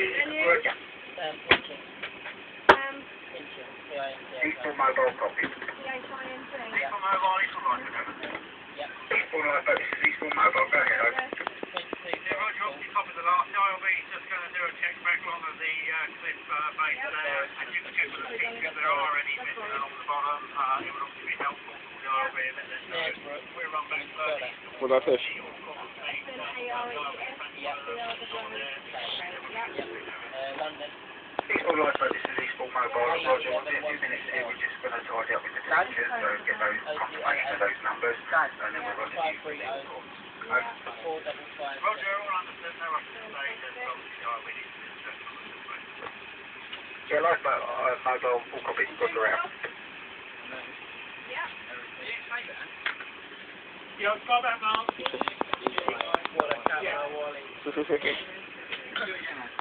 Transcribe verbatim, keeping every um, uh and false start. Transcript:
Um, Pinching. Um, Pinching. P I N C H. Eastbourne mobile copy. P H I N T. Eastbourne mobile, Eastbourne lifeboat. Yep. Eastbourne lifeboat, this is Eastbourne mobile, go ahead, over. twenty-two. Yeah, Roger, obviously copy the last. I will be just going to do a check back along at the uh, cliff uh, base there, and just check with the team if there are any missing along the bottom. Uh, it would obviously be helpful for the R O V and let them know. We're run back further. Will I fish? Yep. Uh, London. Eastbourne lifeboat, this is Eastbourne mobile. Roger, we'll be a few minutes here. We're just going to tidy up with the temperatures, so get those confirmation of those numbers, and then we'll run the Q three. Four double five. Roger, all understood. No rush to the stage. There's obviously R O V needs to be assessed on the system. Yeah, lifeboat, uh, mobile, all copy. Roger out. Yeah. Yeah, go back, Mark. What a camera, Wally.